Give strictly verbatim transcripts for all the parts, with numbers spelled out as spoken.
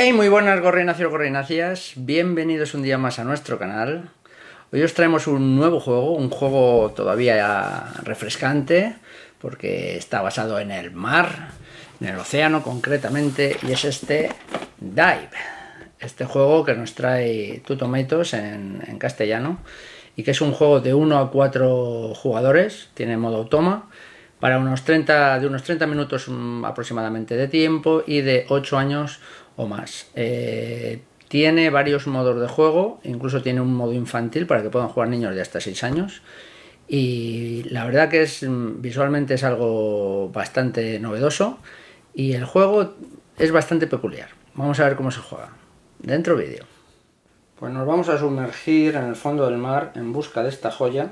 Hey, muy buenas gorrináceos, gorrináceas, bienvenidos un día más a nuestro canal. Hoy os traemos un nuevo juego, un juego todavía refrescante, porque está basado en el mar, en el océano concretamente, y es este Dive. Este juego que nos trae Two Tomatoes en, en castellano, y que es un juego de uno a cuatro jugadores, tiene modo automa, para unos treinta, de unos treinta minutos aproximadamente de tiempo y de ocho años o más. Eh, tiene varios modos de juego, incluso tiene un modo infantil para que puedan jugar niños de hasta seis años. Y la verdad que es visualmente es algo bastante novedoso y el juego es bastante peculiar. Vamos a ver cómo se juega. Dentro vídeo. Pues nos vamos a sumergir en el fondo del mar en busca de esta joya,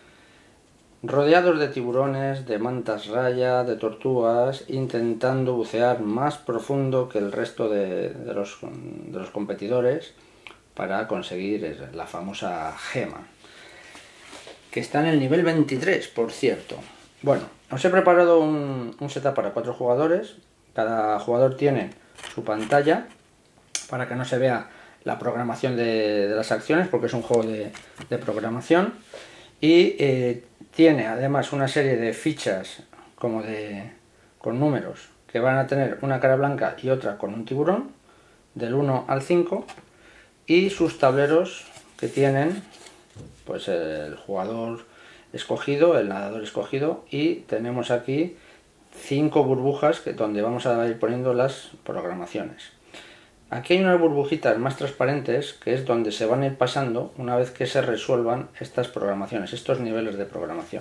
rodeados de tiburones, de mantas raya, de tortugas, intentando bucear más profundo que el resto de, de, los, de los competidores para conseguir la famosa gema, que está en el nivel veintitrés, por cierto. Bueno, os he preparado un, un setup para cuatro jugadores. Cada jugador tiene su pantalla para que no se vea la programación de, de las acciones, porque es un juego de, de programación. Y eh, tiene además una serie de fichas como de con números que van a tener una cara blanca y otra con un tiburón, del uno al cinco, y sus tableros que tienen pues el jugador escogido, el nadador escogido, y tenemos aquí cinco burbujas que, donde vamos a ir poniendo las programaciones. Aquí hay unas burbujitas más transparentes que es donde se van a ir pasando una vez que se resuelvan estas programaciones, estos niveles de programación.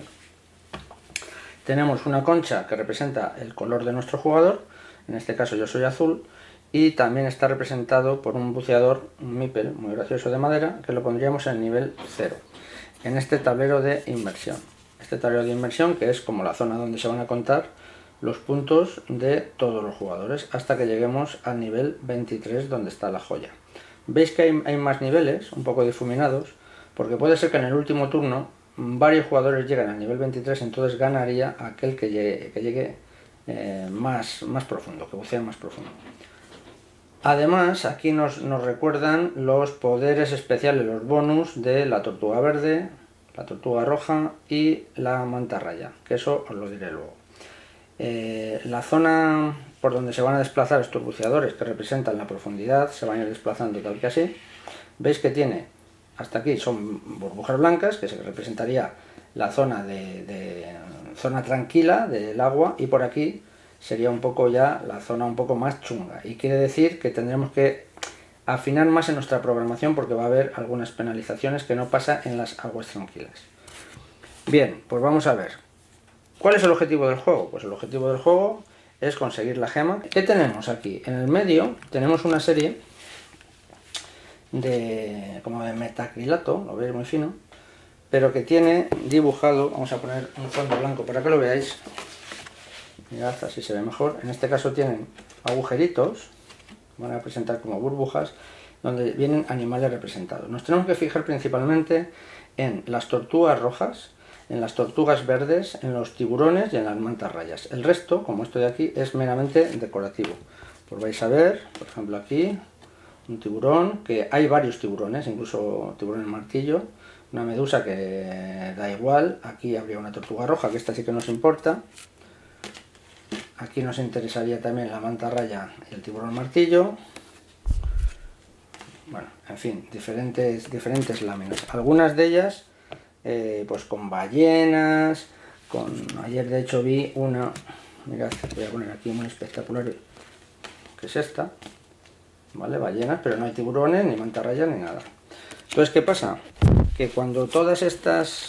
Tenemos una concha que representa el color de nuestro jugador, en este caso yo soy azul, y también está representado por un buceador, un meeple muy gracioso de madera, que lo pondríamos en el nivel cero, en este tablero de inmersión. Este tablero de inmersión que es como la zona donde se van a contar los puntos de todos los jugadores hasta que lleguemos al nivel veintitrés, donde está la joya. Veis que hay, hay más niveles un poco difuminados, porque puede ser que en el último turno varios jugadores lleguen al nivel veintitrés, entonces ganaría aquel que llegue, que llegue eh, más, más profundo, que bucee más profundo. Además, aquí nos, nos recuerdan los poderes especiales, los bonus de la tortuga verde, la tortuga roja y la manta raya, que eso os lo diré luego. Eh, la zona por donde se van a desplazar estos buceadores, que representan la profundidad, se van a ir desplazando tal que así. Veis que tiene, hasta aquí son burbujas blancas, que se representaría la zona de, de zona tranquila del agua, y por aquí sería un poco ya la zona un poco más chunga, y quiere decir que tendremos que afinar más en nuestra programación, porque va a haber algunas penalizaciones que no pasa en las aguas tranquilas. Bien, pues vamos a ver. ¿Cuál es el objetivo del juego? Pues el objetivo del juego es conseguir la gema. ¿Qué tenemos aquí? En el medio tenemos una serie de como de metacrilato, lo veis muy fino, pero que tiene dibujado, vamos a poner un fondo blanco para que lo veáis, mirad, así se ve mejor. En este caso tienen agujeritos, van a presentar como burbujas, donde vienen animales representados. Nos tenemos que fijar principalmente en las tortugas rojas, en las tortugas verdes, en los tiburones y en las mantas rayas. El resto, como esto de aquí, es meramente decorativo. Pues vais a ver, por ejemplo aquí, un tiburón, que hay varios tiburones, incluso tiburón martillo, una medusa que da igual. Aquí habría una tortuga roja, que esta sí que nos importa. Aquí nos interesaría también la manta raya y el tiburón martillo. Bueno, en fin, diferentes, diferentes láminas. Algunas de ellas Eh, pues con ballenas, con ayer de hecho vi una, mirad, voy a poner aquí muy espectacular, que es esta, vale, ballenas, pero no hay tiburones, ni mantarrayas, ni nada. Entonces, ¿qué pasa? Que cuando todas estas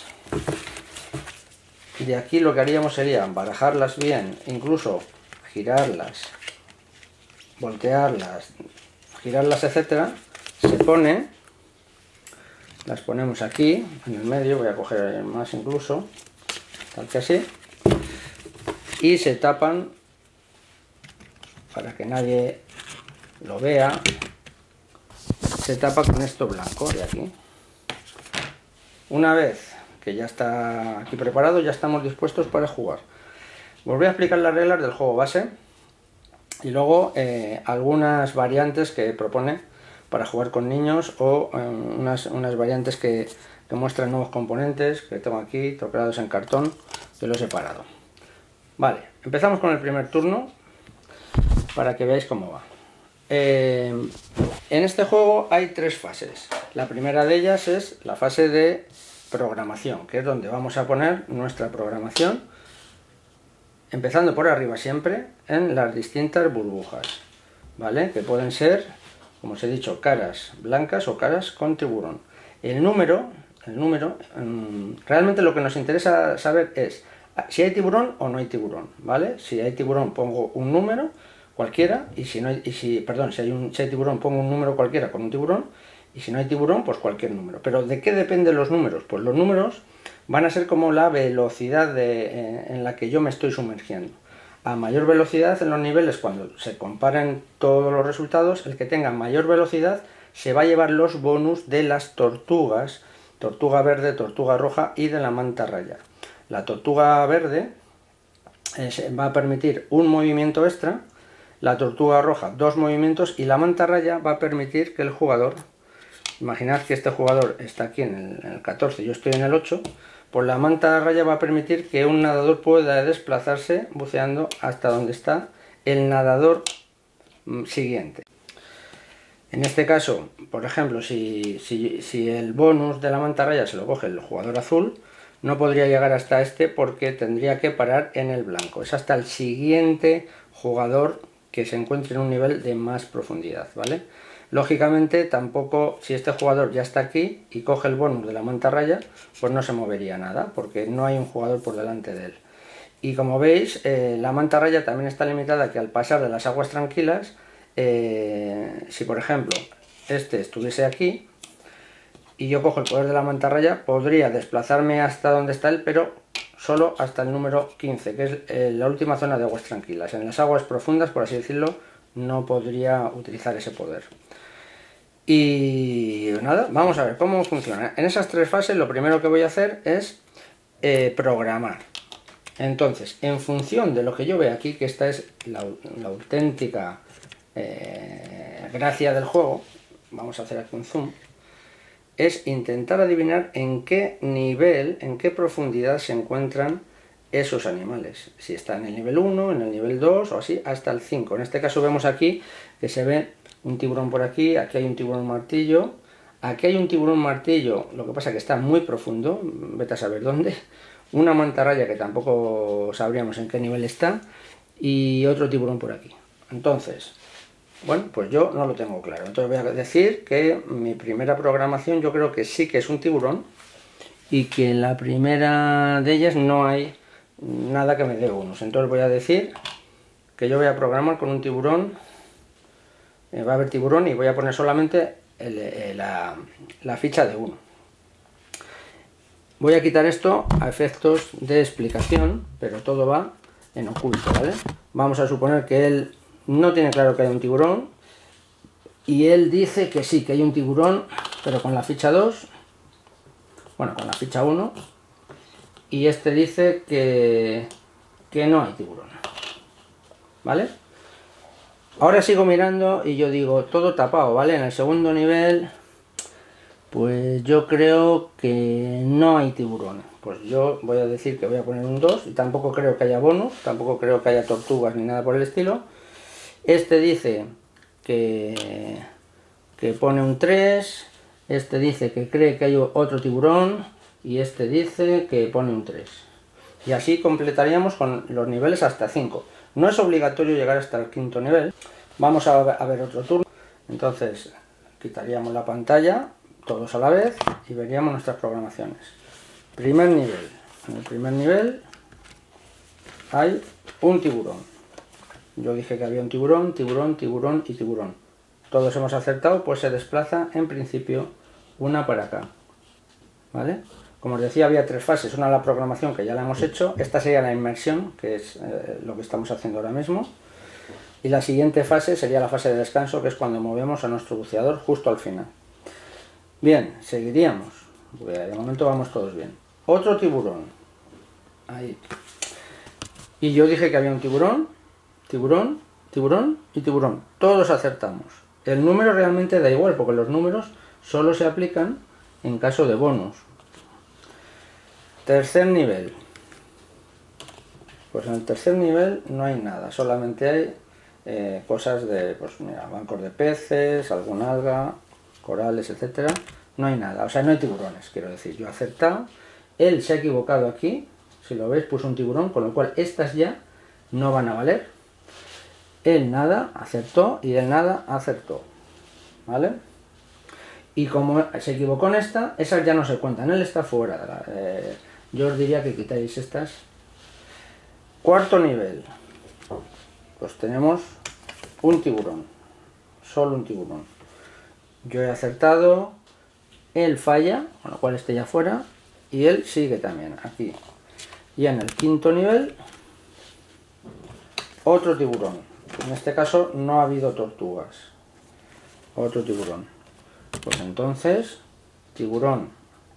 de aquí, lo que haríamos sería barajarlas bien, incluso girarlas, voltearlas, girarlas, etcétera, se pone. Las ponemos aquí, en el medio, voy a coger más incluso, tal que así, y se tapan para que nadie lo vea, se tapa con esto blanco de aquí. Una vez que ya está aquí preparado, ya estamos dispuestos para jugar. Os voy a explicar las reglas del juego base, Y luego eh, algunas variantes que propone para jugar con niños o eh, unas, unas variantes que, que muestran nuevos componentes que tengo aquí troquelados en cartón, que los he separado. Vale, empezamos con el primer turno para que veáis cómo va. Eh, en este juego hay tres fases. La primera de ellas es la fase de programación, que es donde vamos a poner nuestra programación, empezando por arriba siempre en las distintas burbujas, ¿vale? Que pueden ser, como os he dicho, caras blancas o caras con tiburón. El número, el número, realmente lo que nos interesa saber es si hay tiburón o no hay tiburón, ¿vale? Si hay tiburón pongo un número cualquiera, y si no hay, y si, perdón, si hay, un, si hay tiburón pongo un número cualquiera con un tiburón, y si no hay tiburón, pues cualquier número. Pero ¿de qué dependen los números? Pues los números van a ser como la velocidad de, eh, en la que yo me estoy sumergiendo. A mayor velocidad en los niveles, cuando se comparen todos los resultados, el que tenga mayor velocidad se va a llevar los bonus de las tortugas, tortuga verde, tortuga roja y de la manta raya. La tortuga verde eh, va a permitir un movimiento extra, la tortuga roja dos movimientos y la manta raya va a permitir que el jugador, imaginad que este jugador está aquí en el, en el catorce, yo estoy en el ocho, pues la manta raya va a permitir que un nadador pueda desplazarse buceando hasta donde está el nadador siguiente. En este caso, por ejemplo, si, si, si el bonus de la manta raya se lo coge el jugador azul, no podría llegar hasta este porque tendría que parar en el blanco. Es hasta el siguiente jugador que se encuentre en un nivel de más profundidad, ¿vale? Lógicamente, tampoco, si este jugador ya está aquí y coge el bonus de la manta raya, pues no se movería nada, porque no hay un jugador por delante de él. Y como veis, eh, la manta raya también está limitada, que al pasar de las aguas tranquilas, eh, si por ejemplo este estuviese aquí y yo cojo el poder de la manta raya, podría desplazarme hasta donde está él, pero solo hasta el número quince, que es eh, la última zona de aguas tranquilas. En las aguas profundas, por así decirlo, no podría utilizar ese poder. Y nada, vamos a ver cómo funciona. En esas tres fases lo primero que voy a hacer es eh, programar. Entonces, en función de lo que yo vea aquí, que esta es la, la auténtica eh, gracia del juego, vamos a hacer aquí un zoom, es intentar adivinar en qué nivel, en qué profundidad se encuentran esos animales. Si está en el nivel uno, en el nivel dos o así, hasta el cinco. En este caso vemos aquí que se ve un tiburón por aquí, aquí hay un tiburón martillo, aquí hay un tiburón martillo, lo que pasa es que está muy profundo, vete a saber dónde, una mantarraya que tampoco sabríamos en qué nivel está, y otro tiburón por aquí. Entonces, bueno, pues yo no lo tengo claro. Entonces voy a decir que mi primera programación yo creo que sí que es un tiburón, y que en la primera de ellas no hay nada que me dé bonus. Entonces voy a decir que yo voy a programar con un tiburón. Va a haber tiburón y voy a poner solamente el, el, la, la ficha de uno. Voy a quitar esto a efectos de explicación, pero todo va en oculto, ¿vale? Vamos a suponer que él no tiene claro que hay un tiburón y él dice que sí, que hay un tiburón, pero con la ficha dos, bueno, con la ficha uno, y este dice que, que no hay tiburón, ¿vale? Ahora sigo mirando y yo digo, todo tapado, ¿vale? En el segundo nivel, pues yo creo que no hay tiburón. Pues yo voy a decir que voy a poner un dos y tampoco creo que haya bonus, tampoco creo que haya tortugas ni nada por el estilo. Este dice que, que pone un tres, este dice que cree que hay otro tiburón y este dice que pone un tres. Y así completaríamos con los niveles hasta cinco. No es obligatorio llegar hasta el quinto nivel. Vamos a ver otro turno. Entonces quitaríamos la pantalla todos a la vez y veríamos nuestras programaciones. Primer nivel. En el primer nivel hay un tiburón. Yo dije que había un tiburón, tiburón, tiburón y tiburón. Todos hemos acertado, pues se desplaza en principio una para acá, ¿vale? Como os decía, había tres fases. Una la programación, que ya la hemos hecho. Esta sería la inmersión, que es eh, lo que estamos haciendo ahora mismo. Y la siguiente fase sería la fase de descanso, que es cuando movemos a nuestro buceador justo al final. Bien, seguiríamos. De momento vamos todos bien. Otro tiburón. Ahí. Y yo dije que había un tiburón, tiburón, tiburón y tiburón. Todos acertamos. El número realmente da igual, porque los números solo se aplican en caso de bonus. Tercer nivel. Pues en el tercer nivel no hay nada, solamente hay eh, cosas de, pues mira, bancos de peces, algún alga, corales, etcétera. No hay nada, o sea, no hay tiburones, quiero decir. Yo he acertado, él se ha equivocado aquí, si lo veis puso un tiburón, con lo cual estas ya no van a valer. Él nada acertó y él nada acertó, ¿vale? Y como se equivocó en esta, esas ya no se cuentan, él está fuera de la, eh, yo os diría que quitáis estas. Cuarto nivel, pues tenemos un tiburón, solo un tiburón. Yo he acertado, él falla, con lo cual este ya fuera, y él sigue también aquí. Y en el quinto nivel, otro tiburón. En este caso no ha habido tortugas, otro tiburón. Pues entonces, tiburón,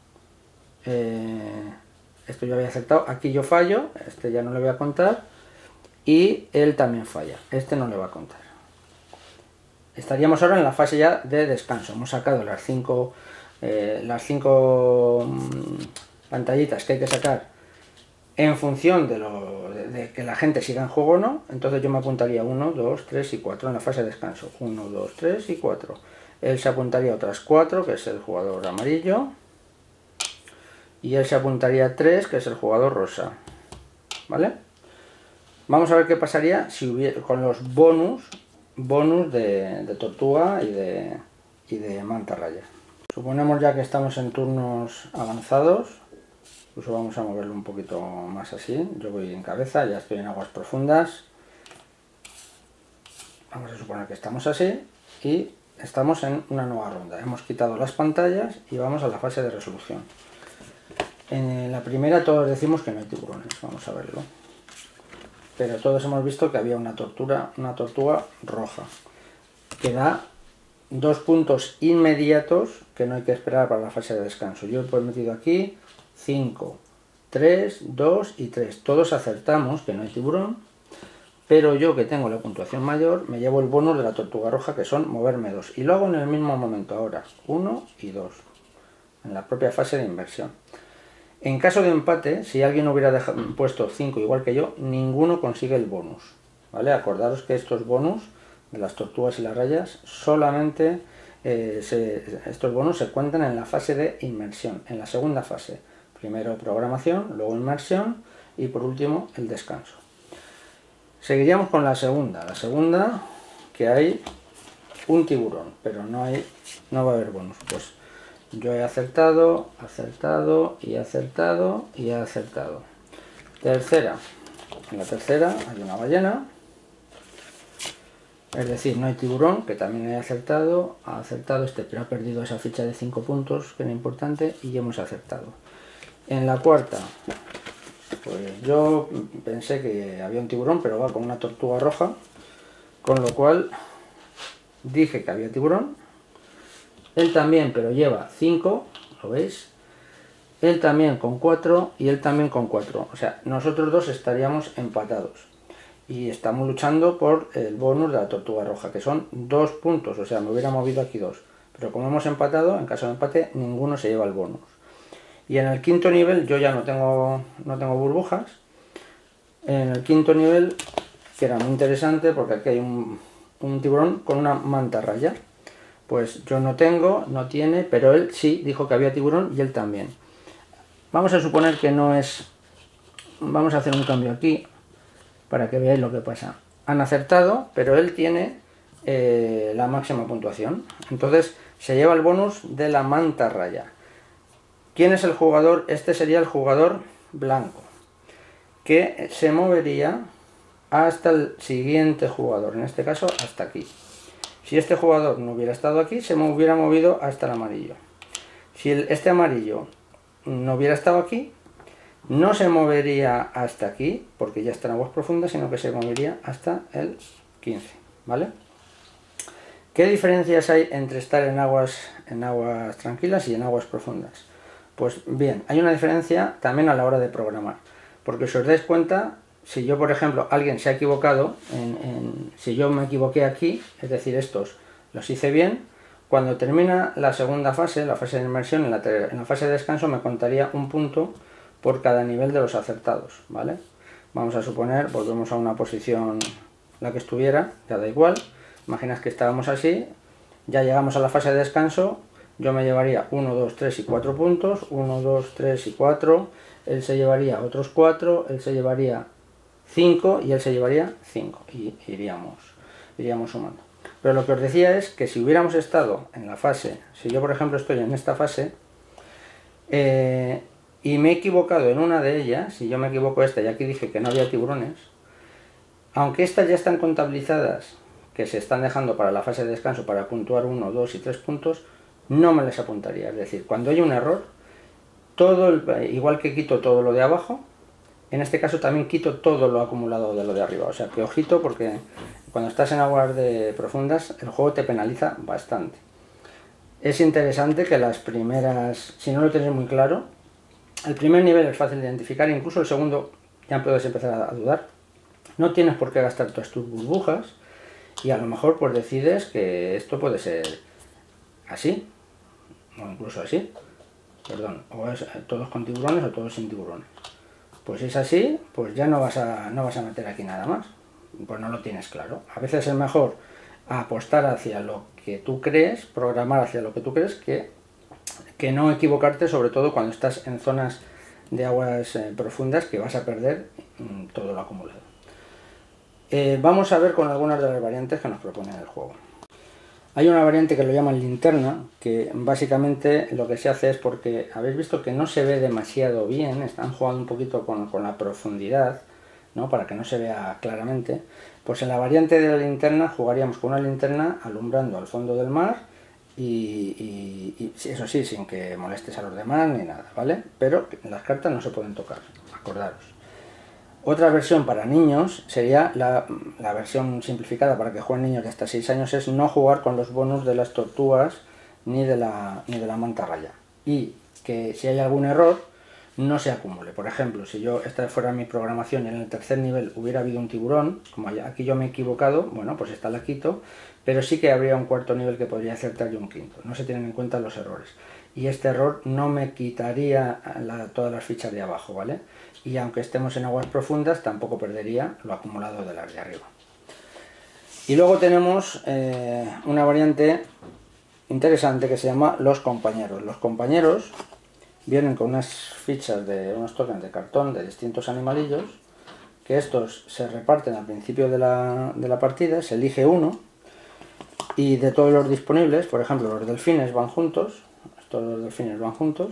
eh, esto yo había acertado, aquí yo fallo, este ya no le voy a contar, y él también falla, este no le va a contar. Estaríamos ahora en la fase ya de descanso, hemos sacado las cinco, eh, las cinco mmm, pantallitas que hay que sacar en función de, lo, de, de que la gente siga en juego o no. Entonces yo me apuntaría uno, dos, tres y cuatro en la fase de descanso, uno, dos, tres y cuatro. Él se apuntaría a otras cuatro, que es el jugador amarillo, y él se apuntaría a tres, que es el jugador rosa, ¿vale? Vamos a ver qué pasaría si hubiera, con los bonus, bonus de, de tortuga y de, y de mantarraya. Suponemos ya que estamos en turnos avanzados, incluso vamos a moverlo un poquito más así. Yo voy en cabeza, ya estoy en aguas profundas. Vamos a suponer que estamos así y estamos en una nueva ronda. Hemos quitado las pantallas y vamos a la fase de resolución. En la primera todos decimos que no hay tiburones, vamos a verlo. Pero todos hemos visto que había una tortuga, una tortuga roja, que da dos puntos inmediatos que no hay que esperar para la fase de descanso. Yo he metido aquí cinco, tres, dos y tres. Todos acertamos que no hay tiburón, pero yo, que tengo la puntuación mayor, me llevo el bonus de la tortuga roja, que son moverme dos. Y lo hago en el mismo momento ahora, uno y dos, en la propia fase de inversión. En caso de empate, si alguien hubiera dejado, puesto cinco igual que yo, ninguno consigue el bonus, ¿vale? Acordaros que estos bonus de las tortugas y las rayas solamente eh, se, estos bonus se cuentan en la fase de inmersión, en la segunda fase. Primero programación, luego inmersión y por último el descanso. Seguiríamos con la segunda. La segunda, que hay un tiburón, pero no hay, no va a haber bonus. Pues yo he acertado, acertado y acertado y he acertado. Tercera. En la tercera hay una ballena. Es decir, no hay tiburón, que también he acertado. Ha acertado este, pero ha perdido esa ficha de cinco puntos, que era importante, y hemos acertado. En la cuarta, pues yo pensé que había un tiburón, pero va con una tortuga roja, con lo cual dije que había tiburón. Él también, pero lleva cinco, ¿lo veis? Él también con cuatro y él también con cuatro. O sea, nosotros dos estaríamos empatados. Y estamos luchando por el bonus de la tortuga roja, que son dos puntos. O sea, me hubiera movido aquí dos. Pero como hemos empatado, en caso de empate, ninguno se lleva el bonus. Y en el quinto nivel, yo ya no tengo, no tengo burbujas. En el quinto nivel, que era muy interesante, porque aquí hay un, un tiburón con una mantarraya. Pues yo no tengo, no tiene, pero él sí dijo que había tiburón y él también. Vamos a suponer que no es... Vamos a hacer un cambio aquí para que veáis lo que pasa. Han acertado, pero él tiene eh, la máxima puntuación. Entonces se lleva el bonus de la mantarraya. ¿Quién es el jugador? Este sería el jugador blanco, que se movería hasta el siguiente jugador, en este caso hasta aquí. Si este jugador no hubiera estado aquí, se me hubiera movido hasta el amarillo. Si el, este amarillo no hubiera estado aquí, no se movería hasta aquí, porque ya está en aguas profundas, sino que se movería hasta el quince, ¿vale? ¿Qué diferencias hay entre estar en aguas, en aguas tranquilas y en aguas profundas? Pues bien, hay una diferencia también a la hora de programar, porque si os dais cuenta, si yo, por ejemplo, alguien se ha equivocado, en, en, si yo me equivoqué aquí, es decir, estos los hice bien, cuando termina la segunda fase, la fase de inmersión, en la, en la fase de descanso me contaría un punto por cada nivel de los acertados, ¿vale? Vamos a suponer, volvemos a una posición la que estuviera, ya da igual, imaginas que estábamos así, ya llegamos a la fase de descanso, yo me llevaría uno, dos, tres y cuatro puntos, uno, dos, tres y cuatro, él se llevaría otros cuatro, él se llevaría cinco y él se llevaría cinco, y iríamos, iríamos sumando. Pero lo que os decía es que si hubiéramos estado en la fase, si yo por ejemplo estoy en esta fase, eh, y me he equivocado en una de ellas, si yo me equivoco esta y aquí dije que no había tiburones, aunque estas ya están contabilizadas, que se están dejando para la fase de descanso para puntuar uno, dos y tres puntos, no me les apuntaría. Es decir, cuando hay un error, todo el, igual que quito todo lo de abajo, en este caso también quito todo lo acumulado de lo de arriba. O sea que ojito, porque cuando estás en aguas de profundas el juego te penaliza bastante. Es interesante que las primeras, si no lo tienes muy claro, el primer nivel es fácil de identificar, incluso el segundo ya puedes empezar a dudar. No tienes por qué gastar todas tus burbujas y a lo mejor pues decides que esto puede ser así, o incluso así, perdón, o es todos con tiburones o todos sin tiburones. Pues si es así, pues ya no vas a, no vas a meter aquí nada más, pues no lo tienes claro. A veces es mejor apostar hacia lo que tú crees, programar hacia lo que tú crees, que, que no equivocarte, sobre todo cuando estás en zonas de aguas eh, profundas, que vas a perder mm, todo lo acumulado. Eh, vamos a ver con algunas de las variantes que nos propone el juego. Hay una variante que lo llaman linterna, que básicamente lo que se hace es porque habéis visto que no se ve demasiado bien, están jugando un poquito con, con la profundidad, ¿no? Para que no se vea claramente. Pues en la variante de la linterna jugaríamos con una linterna alumbrando al fondo del mar y, y, y eso sí, sin que molestes a los demás ni nada, ¿vale? Pero las cartas no se pueden tocar, acordaros. Otra versión para niños sería la, la versión simplificada para que jueguen niños de hasta seis años, es no jugar con los bonus de las tortugas ni de la, ni de la mantarraya. Y que si hay algún error no se acumule. Por ejemplo, si yo esta fuera mi programación y en el tercer nivel hubiera habido un tiburón, como aquí yo me he equivocado, bueno, pues esta la quito, pero sí que habría un cuarto nivel que podría acertar y un quinto. No se tienen en cuenta los errores. Y este error no me quitaría la, todas las fichas de abajo, ¿vale? Y aunque estemos en aguas profundas, tampoco perdería lo acumulado de las de arriba. Y luego tenemos eh, una variante interesante que se llama los compañeros. Los compañeros vienen con unas fichas de unos tokens de cartón de distintos animalillos, que estos se reparten al principio de la, de la partida, se elige uno, y de todos los disponibles, por ejemplo, los delfines van juntos, todos los delfines van juntos,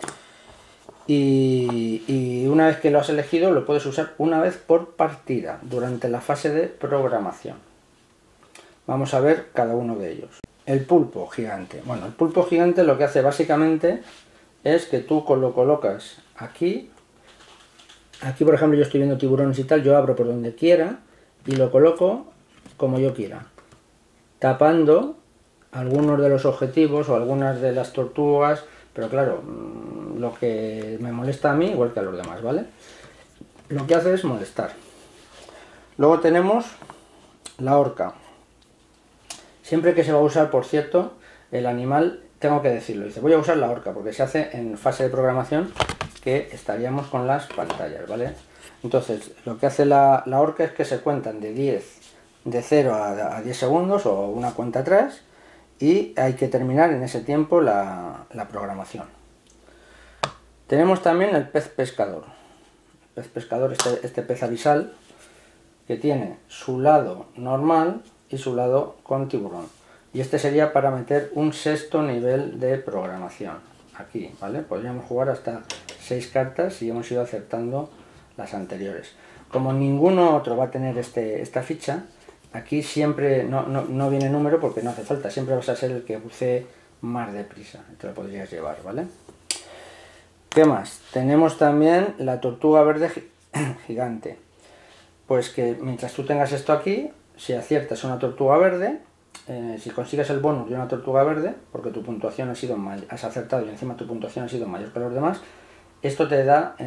y, y una vez que lo has elegido lo puedes usar una vez por partida durante la fase de programación. Vamos a ver cada uno de ellos. El pulpo gigante. Bueno, el pulpo gigante lo que hace básicamente es que tú lo colocas aquí. Aquí, por ejemplo, yo estoy viendo tiburones y tal, yo abro por donde quiera y lo coloco como yo quiera, tapando algunos de los objetivos o algunas de las tortugas, pero claro, lo que me molesta a mí igual que a los demás, ¿vale? Lo que hace es molestar. Luego tenemos la orca. Siempre que se va a usar, por cierto, el animal, tengo que decirlo, dice, voy a usar la orca, porque se hace en fase de programación que estaríamos con las pantallas, ¿vale? Entonces, lo que hace la, la orca es que se cuentan de diez, de cero a, a diez segundos o una cuenta atrás, y hay que terminar en ese tiempo la, la programación. Tenemos también el pez pescador. El pez pescador, este, este pez abisal, que tiene su lado normal y su lado con tiburón. Y este sería para meter un sexto nivel de programación. Aquí, ¿vale? Podríamos jugar hasta seis cartas y hemos ido acertando las anteriores. Como ninguno otro va a tener este, esta ficha, aquí siempre no, no, no viene número porque no hace falta. Siempre vas a ser el que bucee más deprisa. Te lo podrías llevar, ¿vale? ¿Qué más? Tenemos también la tortuga verde gigante. Pues que mientras tú tengas esto aquí, si aciertas una tortuga verde, eh, si consigues el bonus de una tortuga verde, porque tu puntuación ha sido has acertado y encima tu puntuación ha sido mayor que los demás, esto te da eh,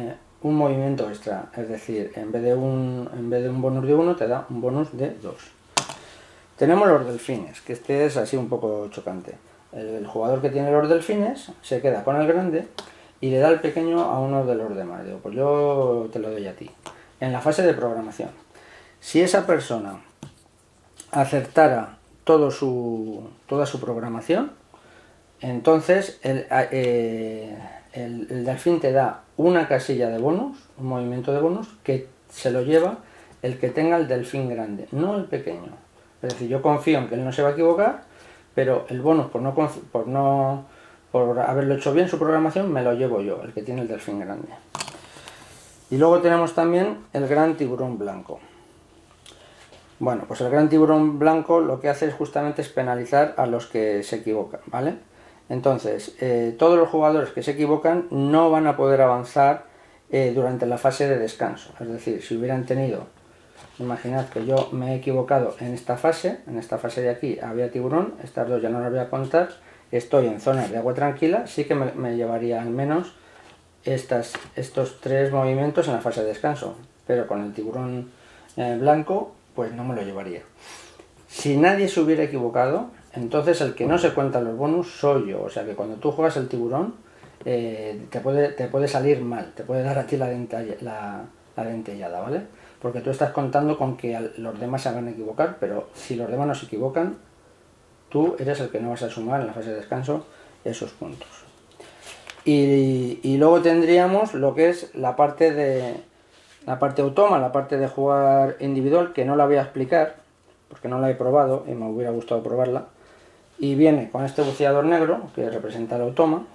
un movimiento extra, es decir, en vez de un, en vez de un bonus de uno te da un bonus de dos. Tenemos los delfines, que este es así un poco chocante. El, el jugador que tiene los delfines se queda con el grande y le da el pequeño a uno de los demás. Digo, pues yo te lo doy a ti. En la fase de programación, si esa persona acertara todo su, toda su programación, entonces el, eh, el, el delfín te da una casilla de bonus, un movimiento de bonus, que se lo lleva el que tenga el delfín grande, no el pequeño. Es decir, yo confío en que él no se va a equivocar, pero el bonus por no, por no por haberlo hecho bien su programación me lo llevo yo, el que tiene el delfín grande. Y luego tenemos también el gran tiburón blanco. Bueno, pues el gran tiburón blanco lo que hace es justamente es penalizar a los que se equivocan, ¿vale? Entonces, eh, todos los jugadores que se equivocan no van a poder avanzar eh, durante la fase de descanso. Es decir, si hubieran tenido, imaginad que yo me he equivocado en esta fase, en esta fase de aquí había tiburón, estas dos ya no las voy a contar, estoy en zonas de agua tranquila, sí que me, me llevaría al menos estas, estos tres movimientos en la fase de descanso, pero con el tiburón eh, blanco pues no me lo llevaría. Si nadie se hubiera equivocado, entonces el que no se cuenta los bonus soy yo. O sea que cuando tú juegas el tiburón eh, te, puede, te puede salir mal, te puede dar a ti la, dentalla, la, la dentellada, ¿vale? Porque tú estás contando con que los demás se van a equivocar, pero si los demás no se equivocan, tú eres el que no vas a sumar en la fase de descanso esos puntos. Y, y luego tendríamos lo que es la parte de la parte automa, la parte de jugar individual, que no la voy a explicar porque no la he probado y me hubiera gustado probarla. Y viene con este buceador negro que representa el automa,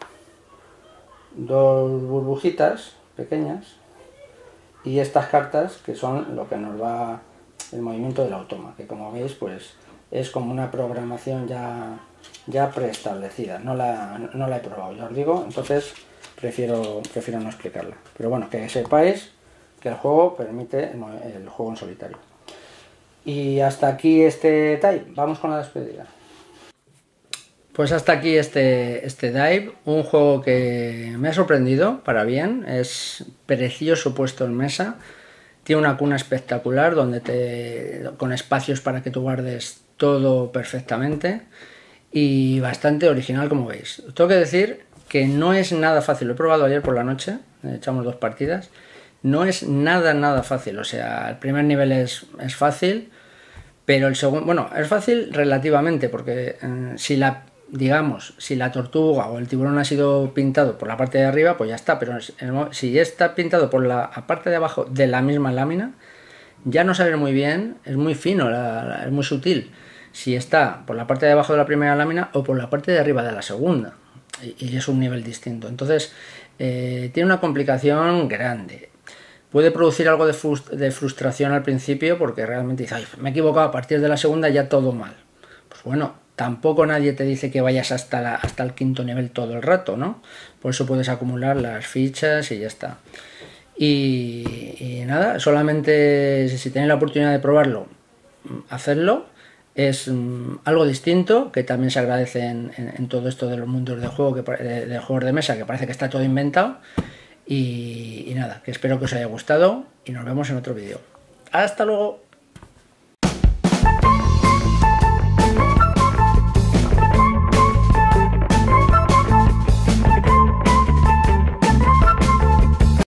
dos burbujitas pequeñas y estas cartas que son lo que nos va el movimiento del automa, que como veis pues es como una programación ya, ya preestablecida. No la, no la he probado, ya os digo, entonces prefiero, prefiero no explicarla. Pero bueno, que sepáis que el juego permite el, el juego en solitario. Y hasta aquí este dive. Vamos con la despedida. Pues hasta aquí este, este dive, un juego que me ha sorprendido para bien, es precioso puesto en mesa, tiene una cuna espectacular donde te, con espacios para que tú guardes todo perfectamente y bastante original como veis. Tengo que decir que no es nada fácil, lo he probado ayer por la noche, echamos dos partidas, no es nada nada fácil, o sea, el primer nivel es, es fácil, pero el segundo, bueno, es fácil relativamente porque eh, si la digamos, si la tortuga o el tiburón ha sido pintado por la parte de arriba, pues ya está, pero si está pintado por la parte de abajo de la misma lámina, ya no sabes muy bien, es muy fino, la, la, es muy sutil, si está por la parte de abajo de la primera lámina o por la parte de arriba de la segunda, y, y es un nivel distinto. Entonces, eh, tiene una complicación grande. Puede producir algo de, frust de frustración al principio porque realmente dices, ay, me he equivocado, a partir de la segunda ya todo mal. Pues bueno, tampoco nadie te dice que vayas hasta, la, hasta el quinto nivel todo el rato, ¿no? Por eso puedes acumular las fichas y ya está. Y, y nada, solamente si tenéis la oportunidad de probarlo, hacerlo. Es um, algo distinto, que también se agradece en, en, en todo esto de los mundos de juego, que, de, de juegos de mesa, que parece que está todo inventado. Y, y nada, que espero que os haya gustado y nos vemos en otro vídeo. ¡Hasta luego!